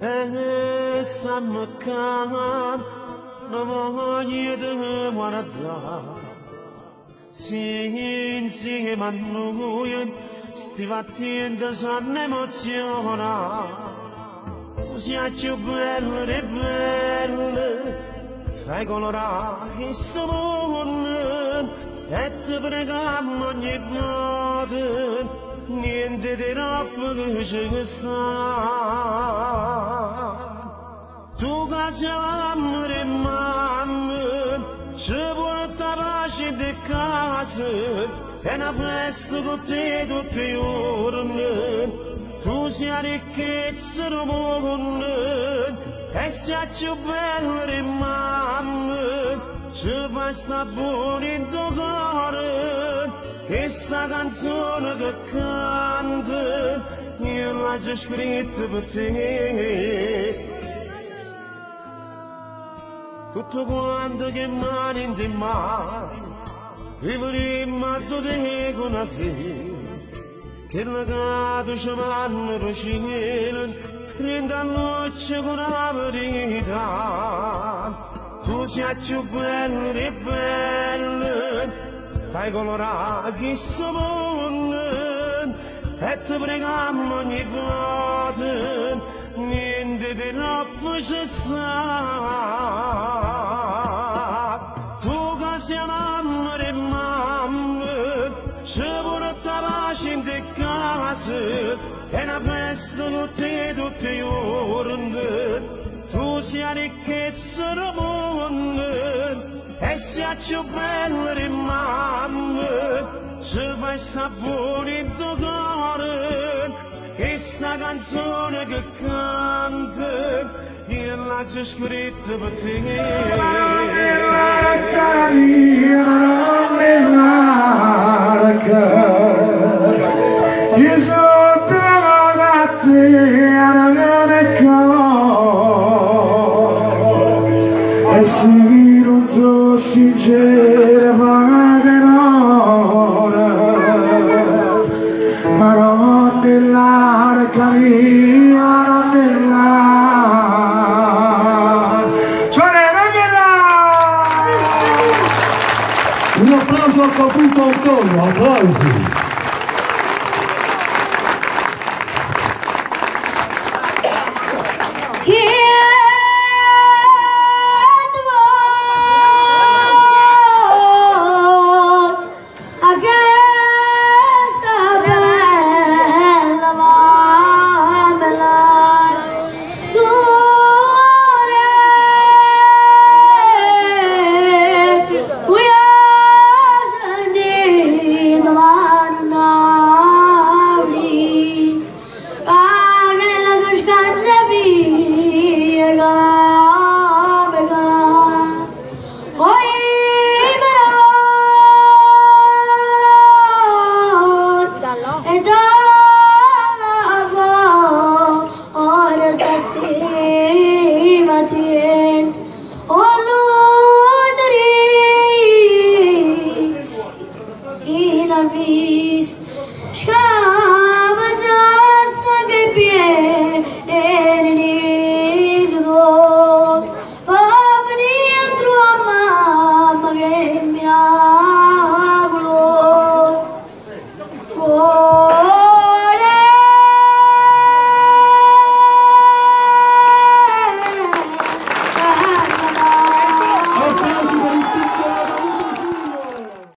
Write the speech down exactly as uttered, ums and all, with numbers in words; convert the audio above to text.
e samkan no yede warada sin si mannuyen stivattiendo s'annemoziona siamo belle e belle fai colorare sto mondo e ti preghiamo ogni notte niente di troppo che ci sta tu che siamo e mamma ci porta pace di casa è una festa con te tutti i giorni tu sei ricchezza del mondo e sei più bella di mamma ci fai sta buona in tuo cuore che sta canzone che canta io l'ho già scritta per te tutto quanto che mani in te mani e vorremmo a tu te con una fede che la cado ci vanno per cielo rende a noce con la verità tu sei più bella e bella fai colorare questo mondo e ti preghiamo ogni volta niente di troppo ci sta tu che sei mamma e mamma ci porta pace in te casa è una festa con te tutti i giorni tu sei ricchezza del mondo e sei più bella di mamma ci fai sta buona in tuo cuore e sta canzone che canta io l'ho già scritta per e se non so sincera vaga n'ora ma non nell'arca mia ma non nell'arca cioè un applauso al Caputo Antonio, applausi. Oh